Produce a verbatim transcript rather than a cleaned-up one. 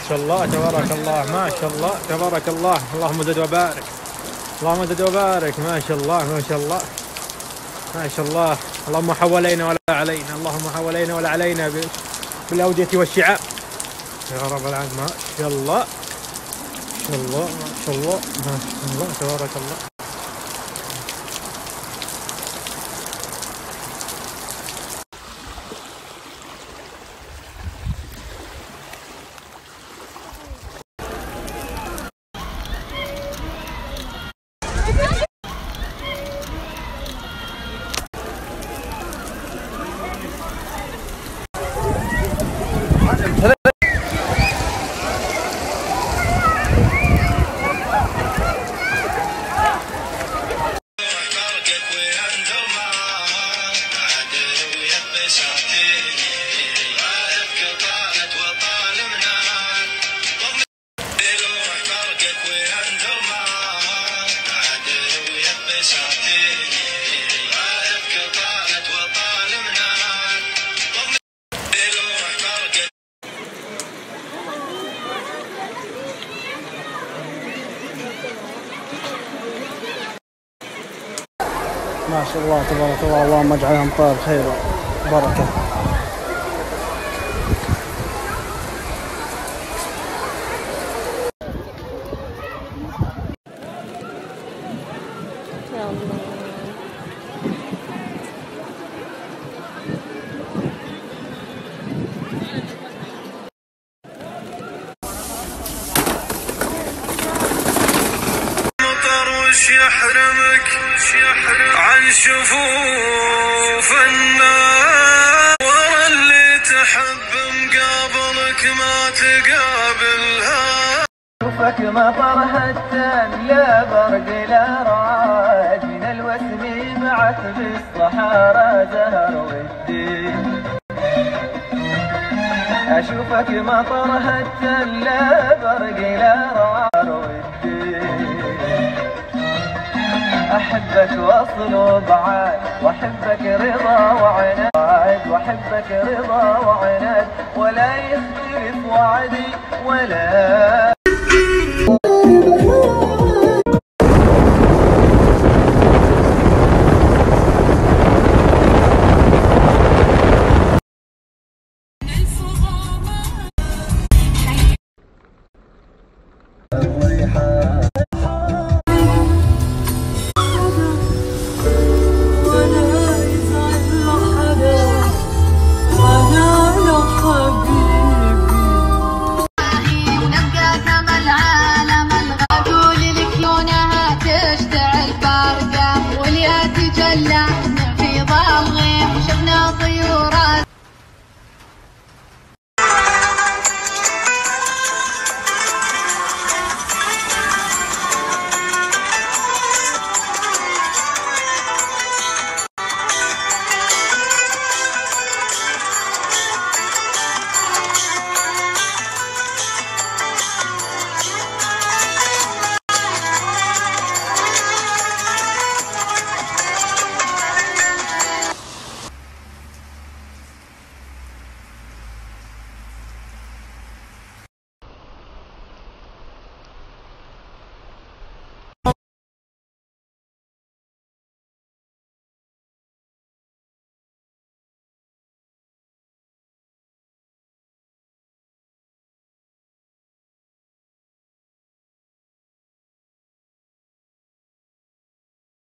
شاء الله تبارك الله، ما شاء الله تبارك الله، اللهم زد وبارك، اللهم زد وبارك، ما شاء الله ما شاء الله ما شاء الله. اللهم حوالينا ولا علينا، اللهم حوالينا ولا علينا بالأودية والشعاب يا رب العالمين. ما شاء الله ما شاء الله ما شاء الله ما شاء الله تبارك الله. ما شاء الله تبارك الله، اللهم اجعل امطار خير وبركه. يا الله. يحرمك عن شفوف الناس، ورا اللي تحب مقابلك ما تقابلها. شوفك مطر هتان لا برق لا رعد، من الوسم بعث بالصحارى زهر والدين. اشوفك مطر هتان لا برق لا رعد والدين. أحبك وصل وبعاد، وأحبك رضا وعناد، وأحبك رضا وعناد، ولا يختلف وعدي ولا